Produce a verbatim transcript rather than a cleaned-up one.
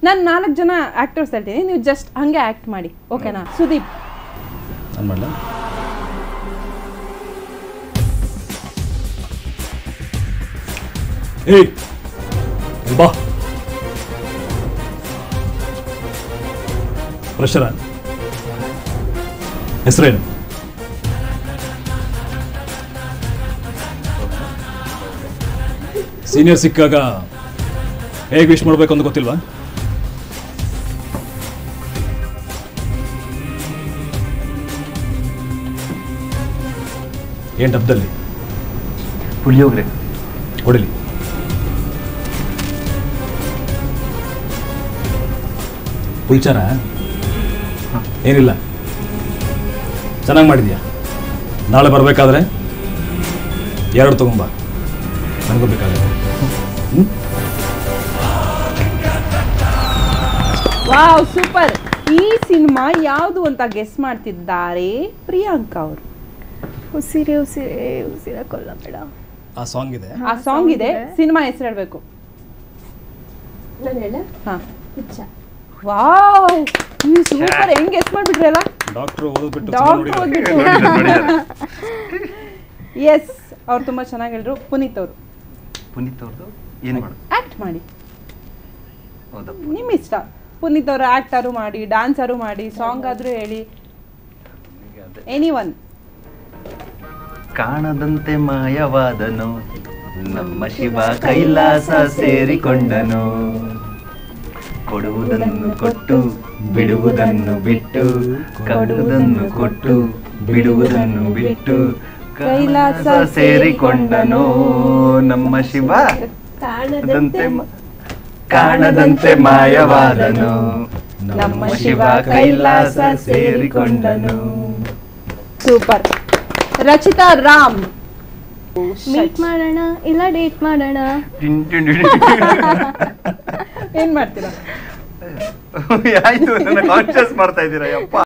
ನಾನು ನಾಲ್ಕು ಜನ ಆಕ್ಟರ್ಸ್ ಹೇಳ್ತೀನಿ, ನೀವು ಜಸ್ಟ್ ಹಂಗೆ ಆಕ್ಟ್ ಮಾಡಿ, ಓಕೆನಾ? ಸುದೀಪ್ ನಾನು ಮಾಡಲ? ಏಯ್ ಬಾ ಪ್ರಶ್ನ ಹೆಸರೇನು? ಸೀನಿಯರ್ ಸಿಕ್ಕಾಗ ಹೇಗೆ ವಿಶ್ ಮಾಡಬೇಕು ಅಂತ ಗೊತ್ತಿಲ್ವಾ? ಏನು ಡಬ್ಬದಲ್ಲಿ? ಪುಳಿಯೋಗರೆ ಹೊಡಿಲಿ. ಪುಲ್ಚಾರ ಏನಿಲ್ಲ, ಚೆನ್ನಾಗಿ ಮಾಡಿದ್ಯಾ. ನಾಳೆ ಬರಬೇಕಾದ್ರೆ ಎರಡು ತಗೊಂಬ, ನನಗೂ ಬೇಕಾಗುತ್ತೆ. Wow, super. ಈ ಸಿನಿಮಾ ಯಾವುದು ಅಂತ ಗೆಸ್ ಮಾಡ್ತಿದ್ದಾರೆ ಪ್ರಿಯಾಂಕಾ ಅವರು. ಉಸಿರೆ ಉಸಿರೆ ಉಸಿರ ಕೊಲ್ಲ ಬೇಡ. ಆ ಸಾಂಗ್ ಇದೆ, ಆ ಸಾಂಗ್ ಇದೆ. ಸಿನಿಮಾ ಹೆಸರು ಹೇಳ್ಬೇಕು. ನಾನು ಹೇಳ? ಹಾ, ಹುಚ್ಚ. ವಾವ್, ನೀವು ಸೂಪರ್. ಹೆಂಗ್ ಗೆಸ್ ಮಾಡ್ಬಿಟ್ರಲ್ಲ? ಡಾಕ್ಟರ್ ಓದ್ಬಿಟ್ಟು ಡಾಕ್ಟರ್ ಓದ್ಬಿಟ್ಟು. ಎಸ್, ಅವ್ರು ತುಂಬಾ ಚೆನ್ನಾಗಿ ಹೇಳಿದ್ರು. ಪುನೀತ್ ಅವರು. ಪುನೀತ್ ಅವ್ರದ್ದು ಏನು ಮಾಡೋದು? ಆಕ್ಟ್ ಮಾಡಿ, ಹೌದಪ್ಪ, ನಿಮ್ ಇಷ್ಟ. ಪುನೀತ್ ಅವರು ಆಕ್ಟರು ಮಾಡಿ, ಡ್ಯಾನ್ಸರು ಮಾಡಿ, ಸಾಂಗ್ ಆದ್ರೂ ಹೇಳಿ, ಎನಿ ಒನ್. ಕಾಣದಂತೆ ಮಾಯವಾದನು ನಮ್ಮ ಶಿವ ಕೈಲಾಸ ಸೇರಿಕೊಂಡನು, ಕೊಡುವುದನ್ನು ಕೊಟ್ಟು ಬಿಡುವುದನ್ನು ಬಿಟ್ಟು, ಕೊಡುವುದನ್ನು ಕೊಟ್ಟು ಬಿಡುವುದನ್ನು ಬಿಟ್ಟು ಕೈಲಾಸ ಸೇರಿಕೊಂಡನು ನಮ್ಮ ಶಿವ. ಕಾಣದಂತೆ ಕಾಣದಂತೆ ಮಾಯವಾದನು ನಮ್ಮ ಶಿವ ಕೈಲಾಸ ಸೇರಿಕೊಂಡನು. ಸೂಪರ್. ರಚಿತಾ ರಾಮ್. ಮೀಟ್ ಮಾಡೋಣ ಇಲ್ಲ ಡೇಟ್ ಮಾಡೋಣ? ಏನ್ ಮಾಡ್ತೀರಾ? ಆಯ್ತು, ನನ್ನ ಕಾನ್ಶಿಯಸ್ ಮಾಡ್ತಾ ಇದ್ದೀರಾ ಯಪ್ಪ.